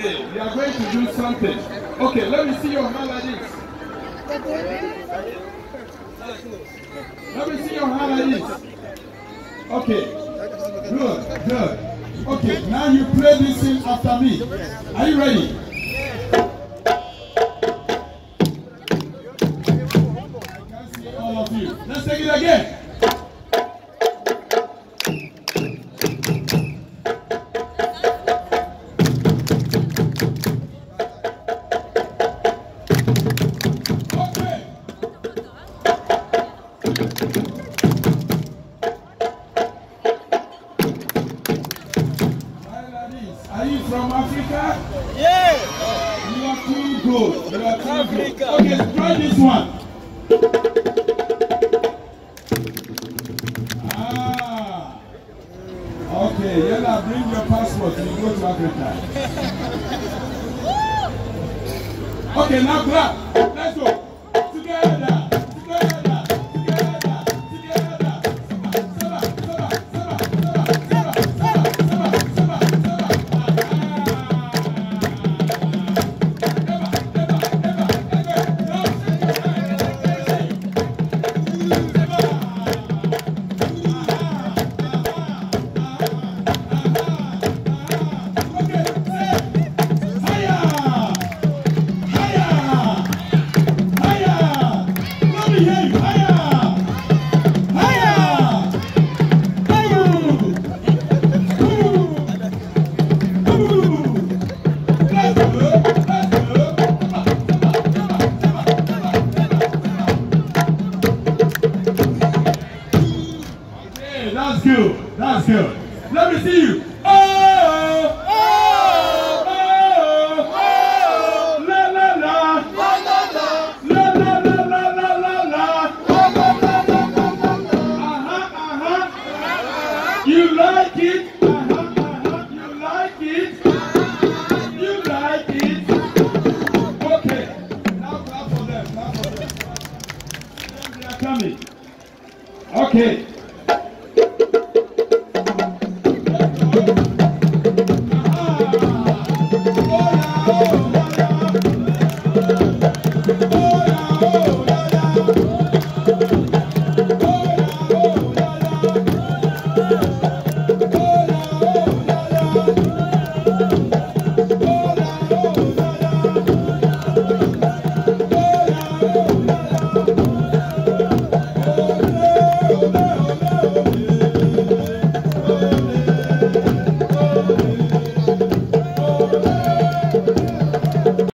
Okay, we are going to do something. Okay, let me see your hand like this. Let me see your hand like this. Okay, good, good. Okay, now you play this thing after me. Are you ready? I can see all of you. Let's take it again. Are you from Africa? Yeah! You are too good. You are too Africa. Good. Okay, try this one. Ah. Okay, Yella, bring your passport and you go to Africa. Okay, now clap. Let's go. Together. That's good. That's good. Let me see you. Oh, oh, oh, oh, la la la, la la la, la la la la la la la, You like it? You like it? You like it? Okay. Now clap for them. Clap for them. They are coming. Okay.